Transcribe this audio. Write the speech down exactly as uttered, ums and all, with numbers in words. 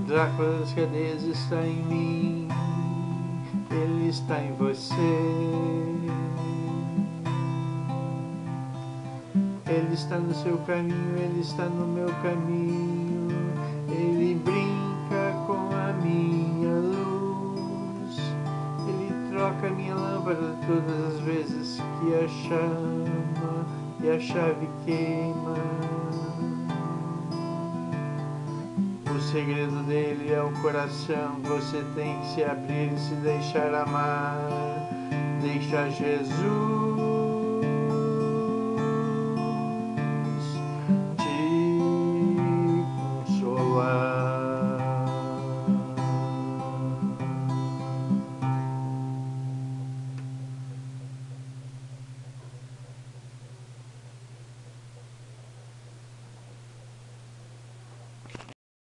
Drácula das Cadeias está em mim, ele está em você. Ele está no seu caminho, ele está no meu caminho. Ele brinca com a minha luz. Ele troca minha lâmpada todas as vezes que a chama e a chave queima. O segredo dele é o coração. Você tem que se abrir e se deixar amar. Deixa Jesus